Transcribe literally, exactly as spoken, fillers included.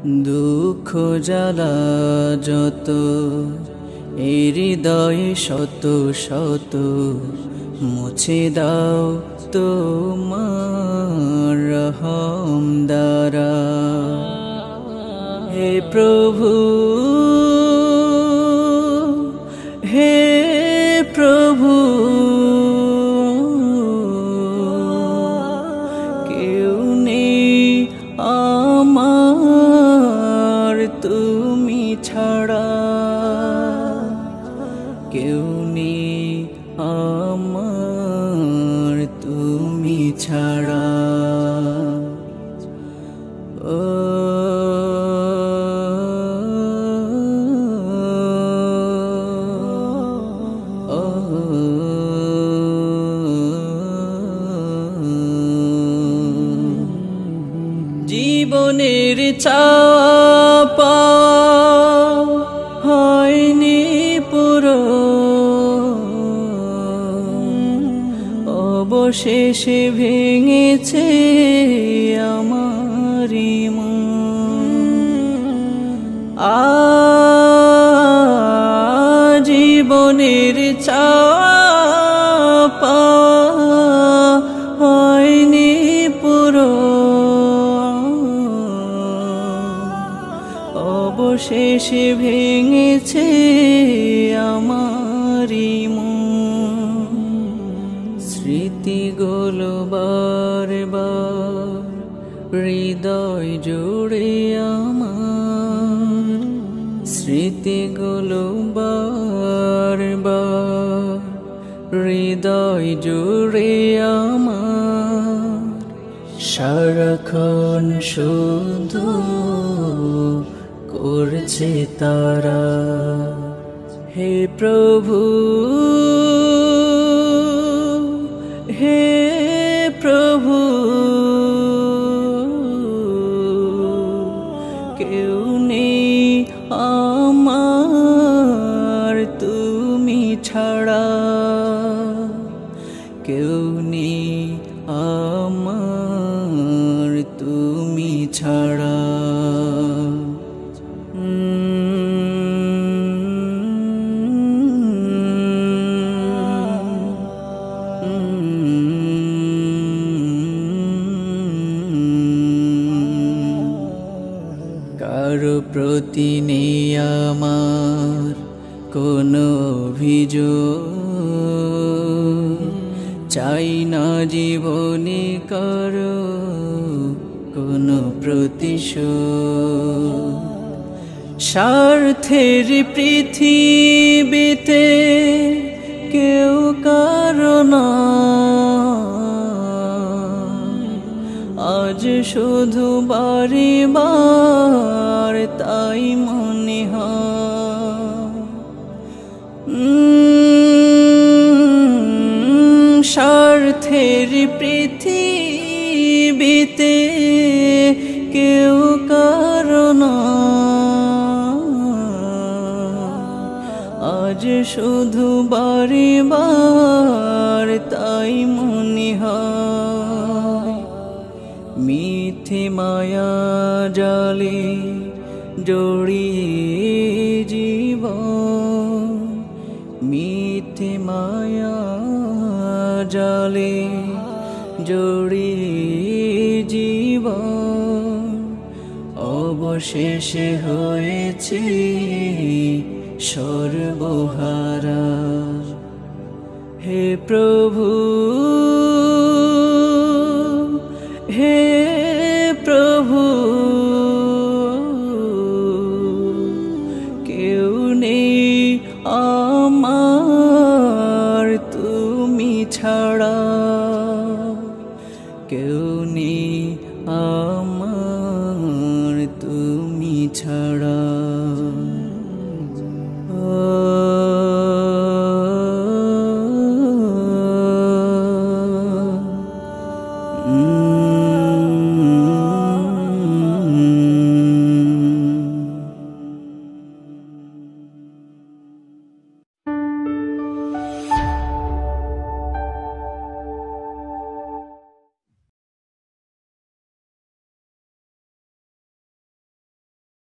দুঃখ জ্বালা যত এই হৃদয়ে শত শত মুছে দাও তোমার রহম দ্বারা। হে প্রভু, হে প্রভু, কেউ নেই আমার তুমি ছাড়া, কেউ নেই আমার তুমি ছাড়া। ও জীবনের চাপা হয়নি পুরো, অবশেষে ভেঙেছে আমারি মন। আ জীবনের চাপা হয়নি পুরো, অবশেষে ভেঙেছে আমারি মন। স্মৃতিগুলো বারবার হৃদয় জুড়ে আমার, স্মৃতিগুলো বারবার হৃদয় জুড়ে আমার। সারাক্ষণ শুধু করছে তারা। হে প্রভু, হে প্রভু, কেউ নেই আমার তুমি ছাড়া, কেউ নেই আমার তুমি ছাড়া। কারো প্রতি নেই আমার কোনো অভিযোগ, চাই না জীবনে কারো কোনো প্রতিশোধ। স্বার্থের পৃথিবীতে কেউ কারো না, আজ শুধু বারে বার তাই মনে হয়। স্বার্থের পৃথিবীতে কেউ কারো না, আজ শুধু বারে বার তাই মনে হয়। মিথ্যে মায়া জালে জড়িয়ে জীবন, মিথ্যে মায়া জালে জড়িয়ে জীবন, অবশেষে হয়েছে সর্বহারা। হে প্রভু, হে প্রভু, কেউ নেই আমার তুমি ছাড়া, কেউ নেই আমার তুমি ছাড়া। Mm.